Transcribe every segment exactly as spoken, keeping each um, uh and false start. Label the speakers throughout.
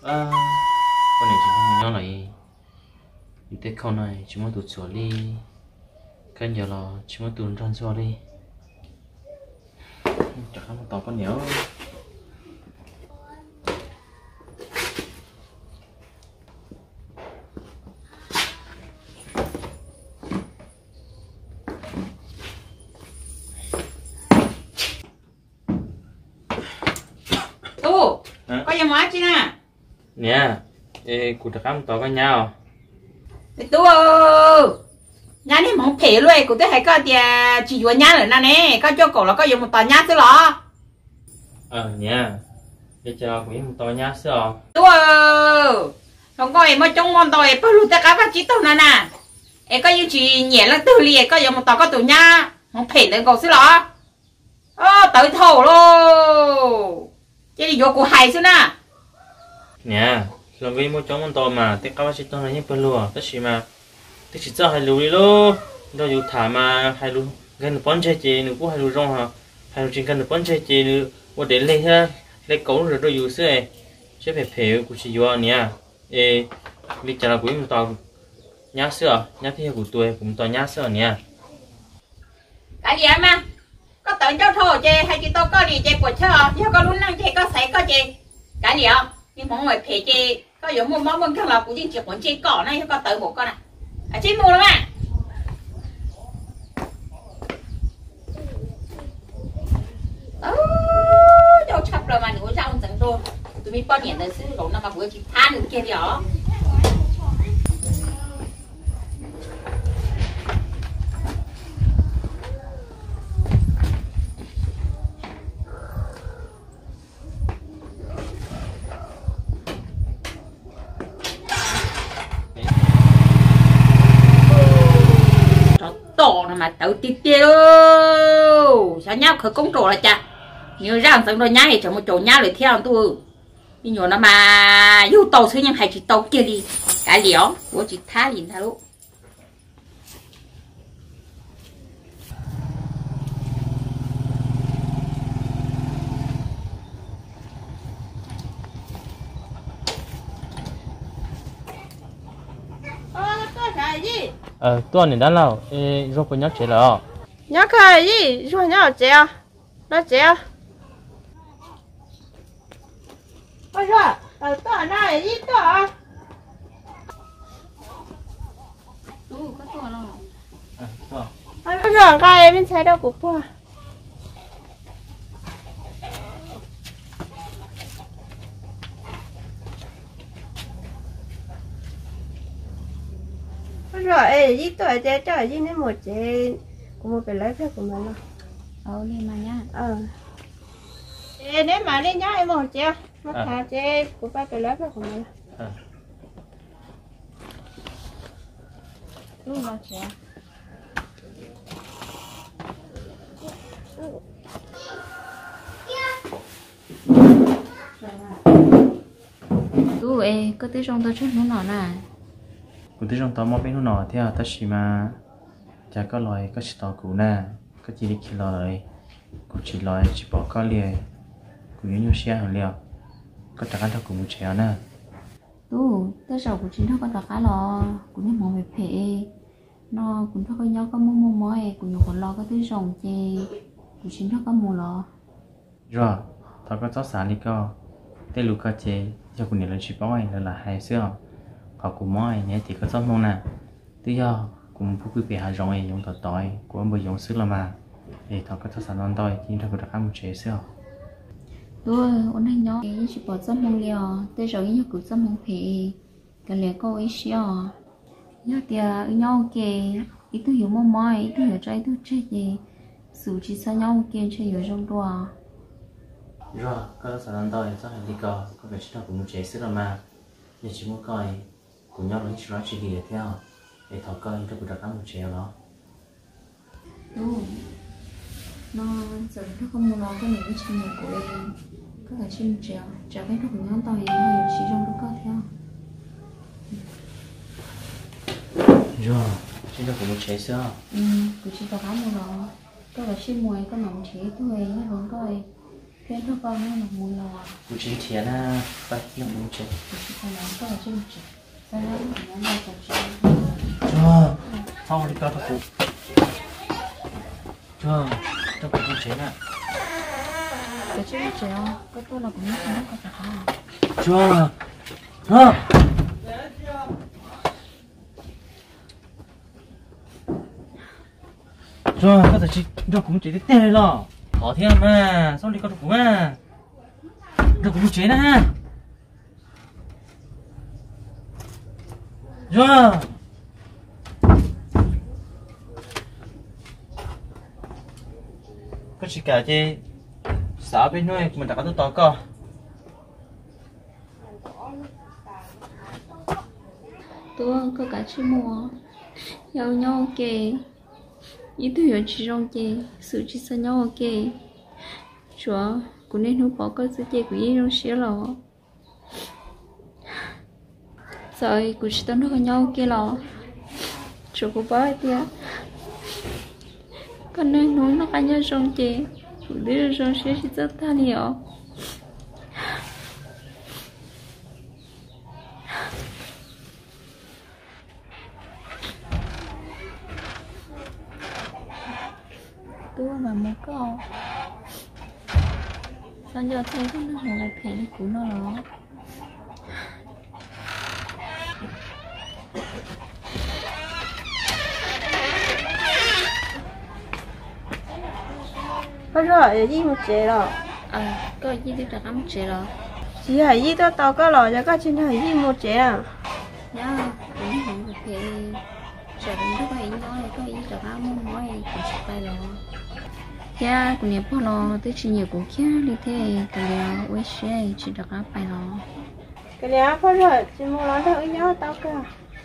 Speaker 1: À, con này chỉ có nhỏ này, những cái con này chỉ muốn tụt sủa đi, cái giờ là chỉ muốn tụt răn xóa đi, chắc không tao con nhớ.
Speaker 2: Tu, có gì mà chứ nè?
Speaker 1: Nè, ê, cụ chắc không tao con nhau.
Speaker 2: Tu, nhà này mong phê luôn, cụ tôi hay có thì chỉ vừa nhà nữa nè, có cho cậu là có dùng một tòa nhà chứ lo.
Speaker 1: Ờ, nè, để cho cũng một tòa nhà xưa.
Speaker 2: Tu, không có em mới trong món tôi, bao lúc ta cá phát chỉ tao nè nè, em có những chuyện nhẹ là từ liền, có dùng một tòa có tòa nhà, mong phê lên cậu chứ lo. Ơ, tới thầu luôn, chứ đi vô cụ hay chứ nè.
Speaker 1: Nè, làm vì một trong một tòa mà, tất cả các chị tao là những phần lúa, tất chỉ mà, tất chỉ cho hai lúa đi luôn, đâu dù thả mà hai lúa, gần bốn trái chè nữa cũng hai lúa rong hả, hai lúa chỉ gần bốn trái chè nữa, một đến lấy ha, lấy cấu rồi đâu dù xưa, chứ phải phèo cũng chỉ vô nè, ê, lịch trả là của một tòa nhá xưa, nhá thì của tôi cũng tòa nhá xưa nè.
Speaker 2: Cái gì mà, có tới cho thổ chè hay chỉ tao có đi chè của chờ, giờ có lúc năng chè có sấy có chè, cái gì không? Nhưng mọi người phê chè có giống một món món khác là cũng chỉ muốn chè cỏ này có tới một con à, à chè mù lắm à. Ơ, đâu chập rồi mà nếu ra không chẳng rồi, tụi mình bao nhiêu lần xứ rồi nó mà vừa chỉ than được kia đi hả? Tổ mà tự tiết tiêu sao nhau khởi công trổ là chả như ra thằng rồi nhá thì chẳng một chỗ nhá để theo tôi đi nhỏ nó mà yêu tàu xưa nhưng hay chỉ tàu kia đi cái gì đó của chị tha nhìn tha luôn
Speaker 1: Ờ, tôi này đã lâu, ê, rồi có nhắc chế là
Speaker 3: nhớ cái gì rồi nhớ chế à nó chế à ôi rồi ở tòa này gì tòa
Speaker 2: ừ có to đâu
Speaker 1: à, to.
Speaker 3: ôi rồi cái bên trái đâu của qua rồi ấy gì tuổi chế trời gì nên một chế của một cái lấy phép của mình là
Speaker 2: ờ đi mà nhá
Speaker 3: ờ chế nếu mà đi nhá em một chế nó thà chế của ba cái lấy phép của mình
Speaker 1: À.
Speaker 2: đúng rồi chế tú ê có tới trong tôi chút nữa nọ nè
Speaker 1: Cụ tí trong tao mò bên nó theo tất chỉ mà chả có loài có chỉ tao cụ nè có chỉ đi khi loài cụ chỉ loài chỉ bỏ con liền cụ nhớ nhiều xe hàng liều có chắc ăn thao cụ một chéo nè
Speaker 2: tú tới sau của chính nó có đặc cá lo cũng như mọi việc phê nó cũng có nhau có mua mua mối cũng nhiều còn lo có tới rồng chê của chính nó có mua lo
Speaker 1: rồi tao có chó xả đi co tên lũ cá chê cho cụ này là chỉ bỏ này là hai xưa họ cũng nói nhé thì có giống mong nè tự do cũng phụ quý vị hà rong ấy dùng tỏi tỏi của ông bồi dùng sức là mà để thọ có thọ sản non tôi chỉ cho được ăn một chế xưa
Speaker 2: tôi ôn anh nhớ cái chỉ bỏ dâm mông liò tới rồi như cứ dâm mông phê cái lẽ cô ấy xíu nhớ tiền nhau kề ít thứ hiểu mong mỏi ít thứ hiểu trái thứ chết gì dù chỉ sao nhau kia chơi hiểu trong đùa
Speaker 1: rồi có sản non tôi rất là đi co có vẻ chỉ cũng một chế xưa là mà nhưng chỉ muốn coi cùng nhau lấy chỉ nói chỉ đi theo để thọ coi cho được ăn một chế đó
Speaker 2: đúng nó giờ nó không muốn nói cái này cái chuyện của em có thể chim trèo trèo cái nó cũng nhóm tàu gì mà chỉ trong đó có theo
Speaker 1: rồi chỉ cho cũng một chế xưa
Speaker 2: ừ cứ chỉ có cái một đó có là chim mồi có nòng chế thôi nó không coi cái nó con nó là mùi lò
Speaker 1: Cú chín thiệt à, vậy nó cũng chết.
Speaker 2: cái nó có là trên chỉ sao nó nó là còn chỉ
Speaker 1: Chưa, không đi cao thật cú. Chưa, nó cũng không chết à.
Speaker 2: cái chứ chỉ không cái tôi là cũng nó không có phải không
Speaker 1: Chưa, hả? Chưa, có thể chỉ nó cũng chỉ tê rồi. Khó thế mà, sao đi cao thật cú mà? Nó cũng chết à. Chưa. Có chỉ cả chứ xã bên nuôi mình đã có tôi to cơ
Speaker 2: tôi có cả chữ mùa nhau nhau kì ý tôi hiểu chỉ trong kì sự chỉ sao nhau kì chúa cũng nên không bỏ cái sự kì của ý trong xíu lò rồi cũng chỉ tao nó có nhau kì lò chúa cũng bỏ đi con nên nói nó cá nhân trong kì cũng đi trong xíu chỉ rất tha liệu tôi mà một câu sao giờ thấy cái nó lại phèn của nó đó
Speaker 3: Bây giờ ở gì một chế rồi.
Speaker 2: à có gì đi đặt ấm chế rồi
Speaker 3: Chỉ là gì đó tao có rồi, cho có trên là gì một chế à.
Speaker 2: nhá cũng không được thì giờ cũng rất là nói có gì đặt ấm nói cũng sẽ bay rồi ya cũng nhập nó tới chỉ nhiều cũng kia đi thế cái là quay xe chỉ đặt ấm bay rồi
Speaker 3: Cái này bây giờ chỉ muốn nói thôi nhớ tao cơ.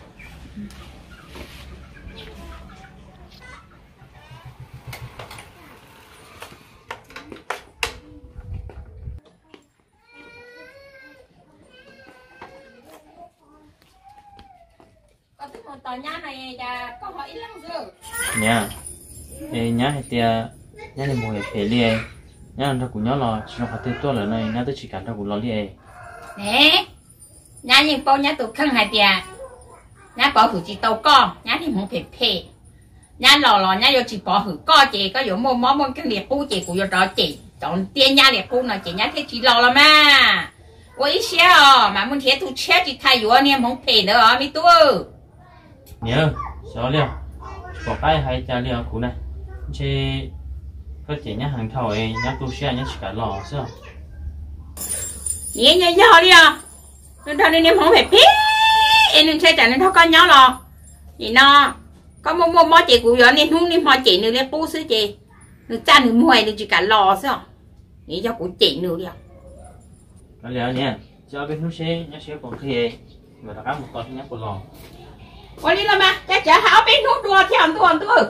Speaker 2: có thứ một tòa nhà này là có hỏi lắm rồi
Speaker 1: nha ê nhá hay tia nhá này mùi phải liê nhá nó cũng nhớ là chỉ nó phải tôi là này nhá tôi chỉ cảm nó cũng lo liê
Speaker 4: nè nhá nhìn bao nhá tụ khăn hai tia nhá bỏ hử chỉ tàu con nhá thì không phải phê nhá lò lò nhá vô chỉ bỏ hử co chị có vô mua món món cái liệt cũ chị cũng vô đó chị chọn tiền nhá liệt cũ nào chị nhá thế chỉ lò là mà ôi xe à mà muốn thế tụ chết chị thay vô anh em không phê nữa mi tu
Speaker 1: nhớ xóa liêu bỏ cái hay cha liêu cũ này chứ có chỉ nhá hàng thầu ấy nhá tu xe nhá chỉ cả lò sao
Speaker 4: nhớ nhớ nhớ đi à nên thôi nên em không phải phê em nên xe trả nên thôi con nhớ lò chị nó có mua mua mua chị của giờ nên không nên mua chị nữa lên bố xứ chị nữa cha nữa mua nữa chỉ cả lò sao nghĩ cho của chị nữa đi à
Speaker 1: cái liêu nhá cho bênนู้นxe nhá xe còn kia mà đặt một con nhá còn lò
Speaker 4: ôi đi làm mà cha chả hảo bên nút đùa theo đùa đùa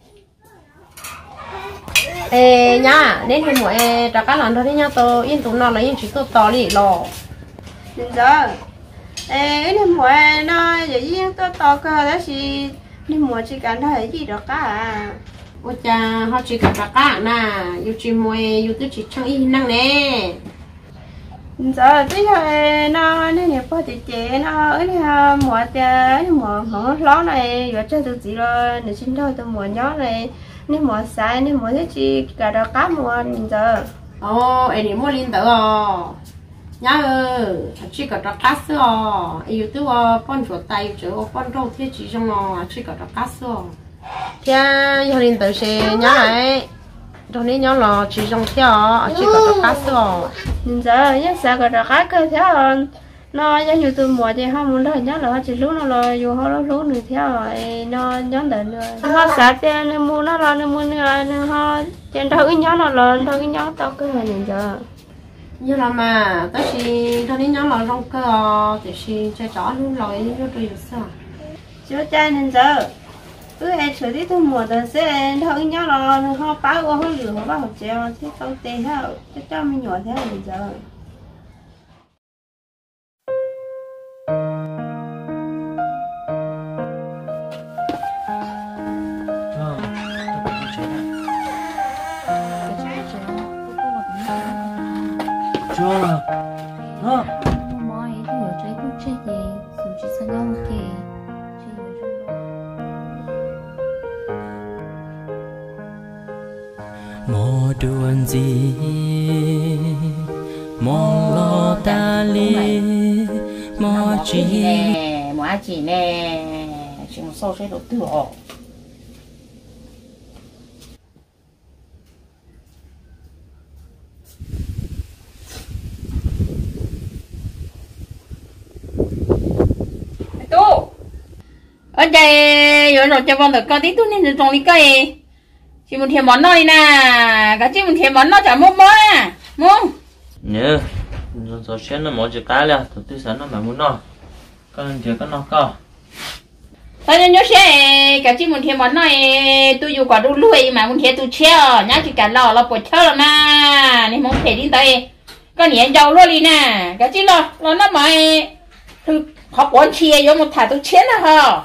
Speaker 3: Ê nhá, nên thì mỗi trả cá lần thôi đi nhá, tôi yên tụ nó là yên chỉ tôi to đi lò. Được rồi. Ê, nên mỗi nó giờ yên tôi to cơ đó thì nên mỗi chỉ cần thấy gì đó cả à.
Speaker 5: ôi cha họ chỉ cả trả cá nè yêu chỉ mua yêu tôi chỉ trong y năng nè
Speaker 3: Giờ tí thôi nó nên là bao chị chị nó ấy là mỗi tiền mỗi mỗi ló này giờ chơi được gì rồi để xin thôi tôi mỗi nhó này nên mỗi sai nên mỗi thế chi cả đó cá mua giờ
Speaker 5: ồ em đi mua linh tử à nhá ơi chỉ cả trả cá sữa yêu tôi con chuột tay chỗ con rau thế chỉ trong nó chỉ cả trả cá sữa
Speaker 3: thì giờ linh tử sẽ nhó này
Speaker 5: trong này nhó là chỉ trong theo chỉ cả trả cá sữa
Speaker 3: giờ nhá sao cả đó cá cơ theo nó giống như tôi mua thì không muốn lời nhớ là chỉ lúc nó là dù họ lúc nữa theo rồi nó nhớ đến rồi họ sợ tiền nên mua nó là nên mua nó nên họ trên đâu cái nhớ nó lên thôi cái nhớ tao cứ là như giờ
Speaker 5: như là mà tới khi trong này nhó là trong cơ thì khi chơi chó luôn rồi nó tôi được sao
Speaker 3: chú cha nên giờ cứ em xử lý tôi mua từ xe thôi cái nhớ là họ báo qua họ lừa họ báo họ treo thế tao tê theo cho cho mình nhỏ theo bây giờ
Speaker 2: cái trái chế tôi có là cũng
Speaker 1: hả
Speaker 2: mọi thứ ở trái thuốc trái gì dù chỉ sang nhau kì chỉ ở trong đó
Speaker 1: mò đuôn gì mong lo ta li mò chỉ
Speaker 4: nè mò chỉ nè chỉ một số sẽ đầu tư họ tu ở đây rồi rồi cho con được con tí tu nên trong lý cây chỉ một thèm món nó đi nè cả chỉ một thèm món nó chả mua mua nè mua
Speaker 1: nhớ rồi rồi xem nó mò chỉ cá là tụi tôi sáng nó mà muốn nó con chỉ có nó co
Speaker 4: tao nhớ xe cả chỉ một thèm món này tôi dù quả đu lùi mà một thèm tôi treo nhá chỉ cả lò lò bột treo là mà nên muốn thể đi đây con nhảy dầu luôn đi nè cả chỉ lò lò nó mày thứ họ bốn chia vô một thả tôi chén là hả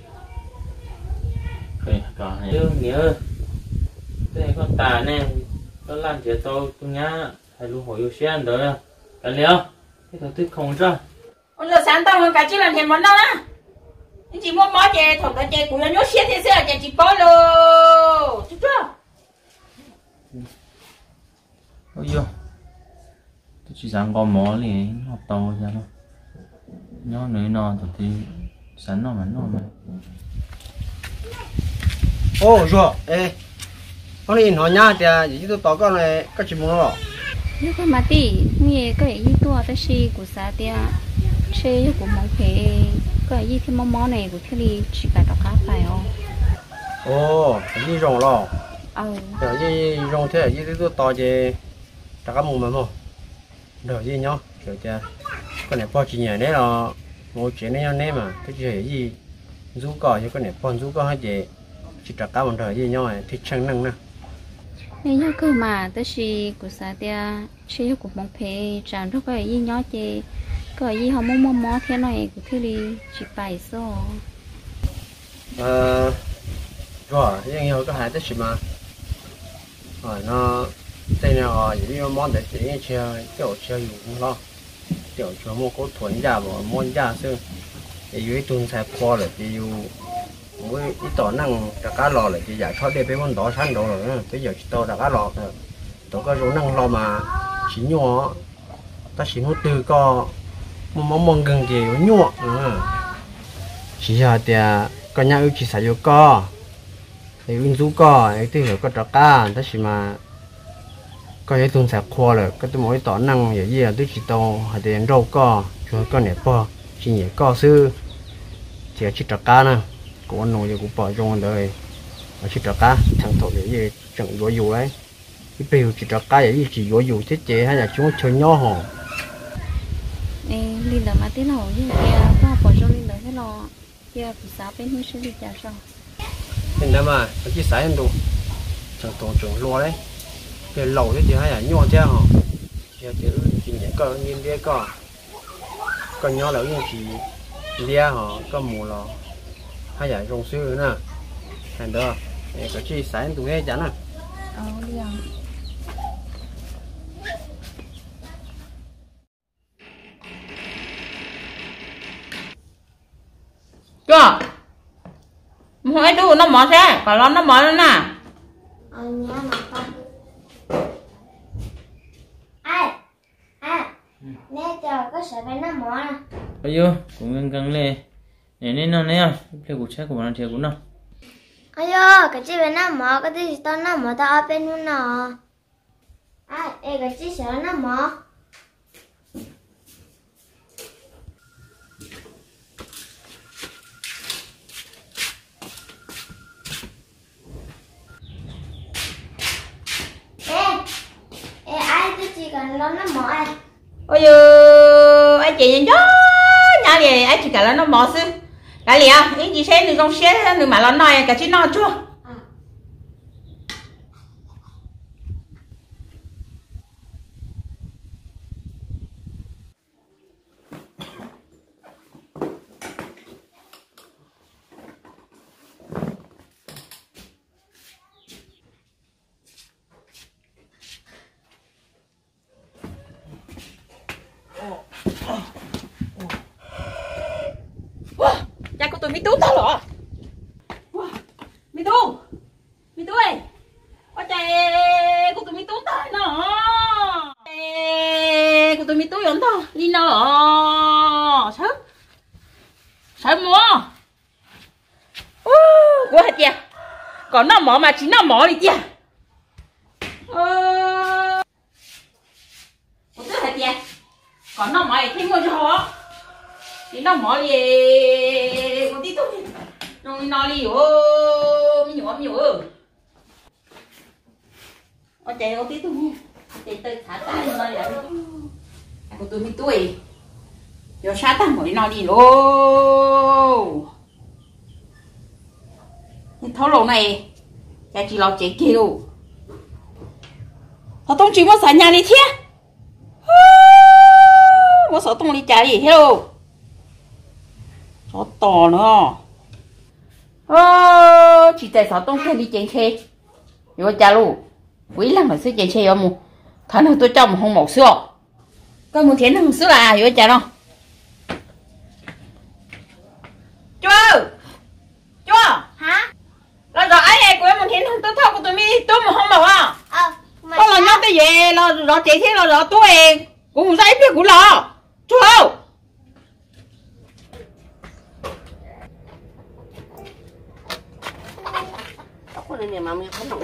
Speaker 1: cái còn nhớ nhớ cái con tà nè con làm chuyện tôi tôi nhá hay luôn hỏi yêu xem đó cái liều cái thằng tôi không ra
Speaker 4: con giờ sáng tao hơn cả chỉ là thèm món đó á chỉ muốn món chè thằng ta chè cũng là nhớ xe thế sao chè chỉ có lô chú chưa
Speaker 1: ôi yo tôi chỉ dám có mỏ liền học tàu ra thôi nhớ nữa nó thì sẵn nó mà nó mà
Speaker 5: ô rồi ê con đi nói nhá thì gì tôi tao con này có chuyện muốn rồi
Speaker 2: nếu cái mà tí nghe cái gì tua tới xí của xã tia xe của mong phải cái gì thì mong mong này của thế đi chỉ cả đọc cá phải không
Speaker 5: ô cái gì rong lo
Speaker 2: ờ
Speaker 5: cái gì rong thế gì tôi tao gì tất cả mùng mà mò rồi gì nhá kiểu cha con này bao chỉ nhảy đấy là ngồi chuyện đấy nhau nè mà cái gì gì rú cò cho con này con rú cò hay gì chỉ tất cả một đời gì nhau này thì chẳng năng nè
Speaker 2: nên nhớ cơ mà tới xí của xã tia xe của mong phải chẳng được cái gì nhỏ chứ cái gì họ mong mong mong thế này của thế đi chỉ phải số
Speaker 5: ờ rồi nhưng nhiều cái hai tới gì mà rồi nó đây là ở những món để chỉ chơi kiểu chơi dùng lo kiểu cho mua cố thuần ra và món ra xưa thì dưới tuần sai qua rồi thì mỗi ít tỏ năng đã cá lò lại thì giải thoát để bé con đó sáng đồ rồi bây giờ chỉ to đã cá lò rồi tôi có rốn năng lo mà chỉ nhỏ ta chỉ hút từ co mong mong gần gì nhỏ chỉ là thì con nhà ưu chỉ xài vô co thì ưu rú co ấy thì hiểu có trò cá ta chỉ mà có cái tuần sai qua rồi cái tôi mỗi tỏ năng vậy gì là tôi chỉ to hay tiền rau co cho con này po chỉ nhẹ co sư chỉ chỉ trò cá nè của anh nuôi cũng bỏ trong đời ở chỉ trò cá thằng thổ vậy gì chẳng có dù đấy cái biểu chỉ trò cá vậy gì chỉ có dù chết chế hay là chúng chơi nhỏ hòn
Speaker 2: nè đi đợi mà tí nào như kia có bỏ cho đi đợi thế nào kia bị sao bên hướng sẽ đi trả sao
Speaker 5: nên là mà cái chỉ xài anh đủ chẳng tổ trưởng lo đấy cái lẩu thế chỉ hay là nhỏ chứ hả giờ chỉ chỉ nhẹ có nhìn đĩa có còn nhỏ là những chỉ đĩa hả có mù lò hay là rong sư nữa thành đó cái chỉ xài anh đủ nghe chán à
Speaker 2: ờ đi à
Speaker 4: chưa mỗi đu nó mỏ xe còn nó nó mỏ nữa nè
Speaker 3: ờ nhá mà con ai à nè chờ có sợ phải nó mỏ nè
Speaker 1: ôi yo cũng gần gần lên này nên nó nè cái cuộc chơi của bạn thì cũng nó
Speaker 3: ayo cái chị bên nó mỏ cái gì tao nó mỏ tao ở bênนู้nè ai ê cái chị sợ nó mỏ cần nó nó mỏ à
Speaker 4: ôi giời anh chị nhìn đó nhà này anh chỉ cả là nó mỏ xứ cái gì à những gì xem được trong xe được mà nó nói cả chị nói chưa mi tú tao rồi mi tú mi tú ơi có chạy của tụi mi tú tao nó của tụi mi tú giống tao đi nó sao sao mua của hạt gì còn nó mỏ mà chỉ nó mỏ đi chứ ờ của tụi hạt gì còn nó mỏ thì thêm mua cho họ thì nó mỏ đi của tí tú rồi nó đi ô mi nhổ mi nhổ ở chạy ô tí tú chạy tới thả tay nó lại của tụi mi tuổi rồi sát tăng mỗi nó đi lô thấu lỗ này chạy chỉ lo chạy kêu họ tung chỉ mất sản nhà đi thế mất sợ tung đi chạy gì hello nó to nữa ơ chỉ tại sao tung đi chạy xe rồi cha luôn quý lắm mà sẽ chạy xe ở một thằng nào tôi cho một không một xưa có một thiên thằng xưa là rồi cha đâu chưa chưa hả là rồi ấy này của em một thiên thằng tôi thao của tôi mi tôi một không bảo à có là nhóc cái gì là rồi chạy thế là rồi tôi cũng dây biết cũng lo chưa
Speaker 6: con này mà mình không nổi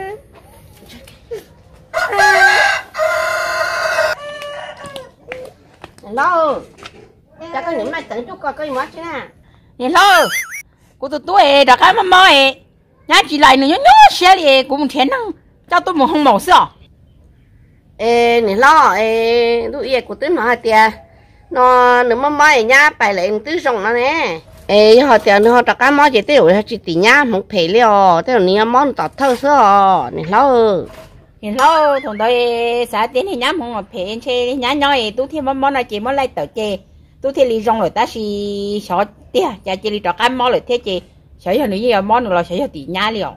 Speaker 6: lo chắc có những mai tưởng chút coi coi mất chứ nè
Speaker 4: nhìn thôi của tụi tôi đã cái mà mày nhá chỉ lại nữa nhớ xe đi cũng thiên năng cho tôi một không màu xưa
Speaker 6: ê nè lo ê tụi ye của tôi nói tiệt nó nếu mà mai nhá bài lại tứ rồng nó nè ê họ tiệt họ đặt cái món gì tiêu chỉ tỷ nhá không phải liao tiêu này món tọt thơ xưa nè lo
Speaker 4: nhìn thôi thằng tôi xã tiến thì nhá không mà phải chơi nhá nhoi tôi thêm món này chỉ món lại tờ chê tôi thì lý rong rồi ta chỉ sợ tiệt chả chỉ đặt cái món rồi thế chị sợ cho nữa gì món nữa là sợ cho tỷ nhá liao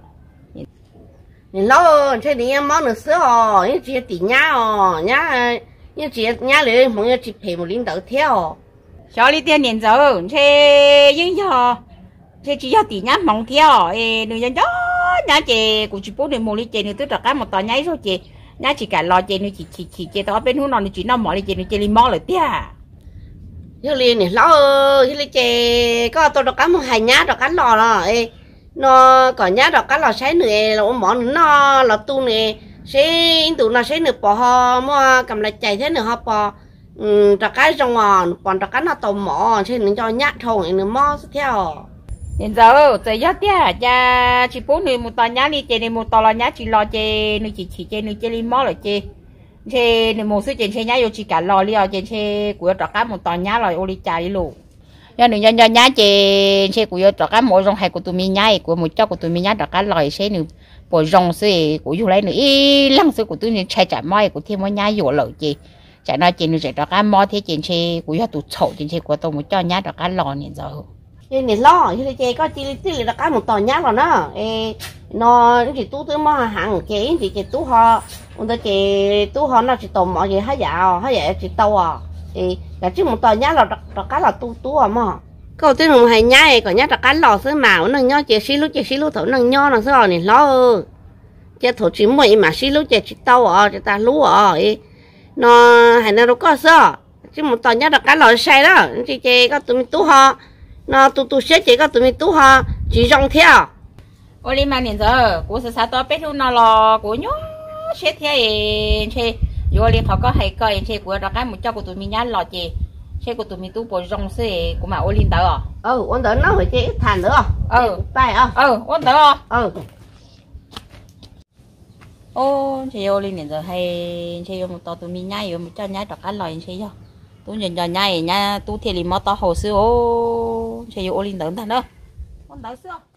Speaker 6: nhìn lo chơi đi món nữa xưa nhưng chỉ tỷ nhá哦nhá nhưng chỉ nháเลยkhông như chỉ phải một lính đầu theo
Speaker 4: sợ đi tiền nhìn rồi chơi nhưng giờ chơi chỉ cho tỷ nhá mong theo ê đừng cho nhá chị của chị bố được một ly chị nữa tôi đặt cái một tòa nháy rồi chị nhá chỉ cả lo chị nữa chỉ chỉ chỉ chị tao bên hướng nó chỉ nó mỏ đi chị nữa chị đi mỏ lại tia
Speaker 6: giờ liền này lo giờ liền chị có tôi đặt cái một hai nhá đặt cái lò rồi ê nó còn nhá đặt cái lò sấy nữa là mỏ nó là tu nè sấy tụ nó sấy nữa bỏ ho mua cầm lại chạy thế nữa ho bỏ đặt cái trong ngòn còn đặt cái nó tàu mỏ chứ nó cho nhát thôi nữa mỏ theo
Speaker 4: hiện giờ trời gió tia cha chị bố nữa một tòa nhá đi chị này một tòa là nhá chị lo chị nữa chị chỉ chị nữa chị đi mỏ lại chị chị nữa một số chị chị nhá vô chị cả lo liao chị chị của đặt cái một tòa nhá rồi ô đi chạy đi luôn giờ nữa giờ nhá chị chị của đặt cái mỗi rong hay của tụi mình nhá của một cháu của tụi mình nhá đặt cái lời sẽ nữa bộ rong sẽ của dù lấy nữa lăng sự của tụi mình chạy chạy mai của thêm một nhá vô lợi chị chạy nói chị nữa chạy đặt cái mò thế chị chị của tụi chậu chị chị của tôi một cho nhá đặt cái lò này giờ
Speaker 6: nên này lo như thế có chỉ chỉ là cái một tòa nhá rồi đó ê nó chỉ tú tới mà hàng cái chỉ chỉ tú họ ông ta chỉ tú họ nó chỉ tàu mọi gì hết dạo hết dạo chỉ tàu à thì là chứ một tòa nhá là là cái là tú tú à mà câu tiếng một hai nhá còn nhá là cái lò sứ màu nó nhó chỉ xí lúc chỉ xí lúc thổi nó nhó nó sứ này lo chỉ thổi chỉ mỗi mà xí lúc chỉ chỉ tàu à chỉ ta lú à nó hay nó đâu có sao chứ một tòa nhá là cái lò say đó chỉ chỉ có tụi mình tú họ nó tụi tụi sẽ chỉ có tụi mình tú họ chỉ rong theo
Speaker 4: ôi đi mà nhìn giờ của sự sao tôi biết luôn nó lo của nhó sẽ theo chị rồi liền họ có hay coi chị của đó cái một cho của tụi mình nhá lo chị xe của tụi mình tú bộ rong xe của mà ôi linh tờ à
Speaker 6: ừ ôn tờ nó phải chị thàn nữa
Speaker 4: ừ
Speaker 6: tay à
Speaker 4: ừ ôn tờ à
Speaker 6: ừ
Speaker 4: ô chị ôi linh nhìn giờ hay chị một tờ tụi mình nhá rồi một cho nhá đó cái lời chị cho tôi nhìn giờ nhá nhá tú thì liền mót tờ hồ sơ ô chị ôi linh tờ thằng đó ôn tờ xưa